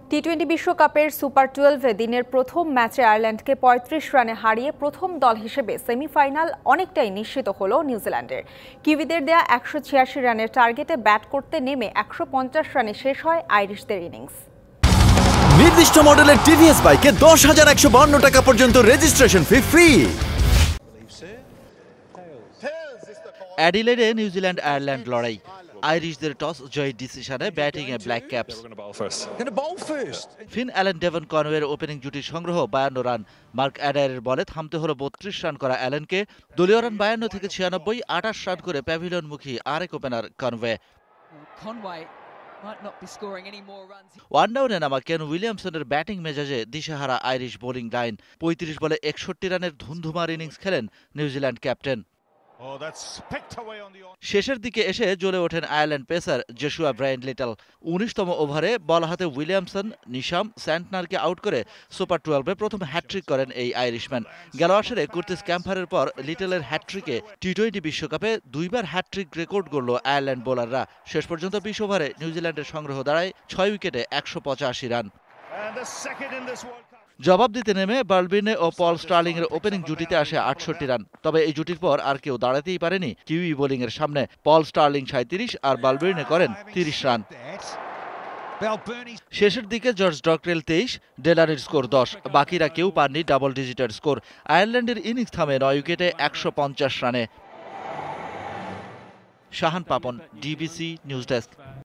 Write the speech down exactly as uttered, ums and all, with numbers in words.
T twenty বিশ্বকাপের super টুয়েলভে দিনের প্রথম ম্যাচে আয়ারল্যান্ডকে পঁয়ত্রিশ রানে হারিয়ে প্রথম দল হিসেবে সেমিফাইনাল অনেকটাই নিশ্চিত হল নিউজিল্যান্ডের। কিউইদের দেয়া একশো ছিয়াশি রানের টার্গেটে ব্যাট করতে নেমে একশো পঞ্চাশ রানে শেষ হয় আইরিশদের ইনিংস। নির্দিষ্ট মডেলের টিভিএস বাইকে দশ হাজার একশো বান্ন টাকা পর্যন্ত রেজিস্ট্রেশন ফি ফ্রি। অ্যাডিলেডে নিউজিল্যান্ড আয়ারল্যান্ড লড়াই। আইরিশদের টস জয় ডিসিশনে ব্যাটিংয়ে black caps. Finn Allen Devon কনওয়ের ওপেনিং জুটির সংগ্রহ বায়ান্ন রান। মার্ক অ্যাডায়ারের বলে থামতে হলো বত্রিশ রান করা অ্যালেনকে। দলীয় রান বায়ান্ন থেকে ছিয়ানব্বই, আটাশ রান করে প্যাভিলিয়নমুখী আরেক ওপেনার কনওয়ে। ওয়ান ডাউনে নামা কেন উইলিয়ামসনের ব্যাটিং মেজাজে দিশেহারা আইরিশ বোলিং লাইন। পঁয়ত্রিশ বলে একষট্টি রানের ধুন্ধুমার ইনিংস খেলেন নিউজিল্যান্ড ক্যাপ্টেন। শেষের দিকে এসে জ্বলে ওঠেন Ireland pacer Joshua Brian Little. উনিশতম ওভারে বল হাতে উইলিয়ামসন, নিশাম, স্যান্টনারকে আউট করে সুপার টুয়েলভে প্রথম হ্যাট্রিক করেন এই আইরিশম্যান। গেল আসরে কুর্টিস ক্যাম্পারের পর লিটলের হ্যাট্রিকে টি টোয়েন্টি বিশ্বকাপে দুইবার হ্যাট্রিক রেকর্ড গড়ল আয়ারল্যান্ড বোলাররা। শেষ পর্যন্ত বিশ ওভারে নিউজিল্যান্ডের সংগ্রহ দাঁড়ায় ছয় উইকেটে একশো পঁচাশি রান। জবাব দিতে নেমে বার্লবিনে ও পল স্টার্লিং এর ওপেনিং জুটিতে আসে আটষট্টি রান। তবে এই জুটির পর আর কেউ দাঁড়াতেই পারেনি কিউই বোলিং এর সামনে। পল স্টার্লিং সাঁইত্রিশ আর বার্লবিনে করেন তিরিশ রান। শেষের দিকে জর্জ ডকরেল তেইশ, ডেলানির স্কোর দশ। বাকিরা কেউ পাননি ডাবল ডিজিটের স্কোর। আয়ারল্যান্ডের ইনিংস থামে নয় উইকেটে একশো পঞ্চাশ রানে। Shahan Papon, DBC news desk.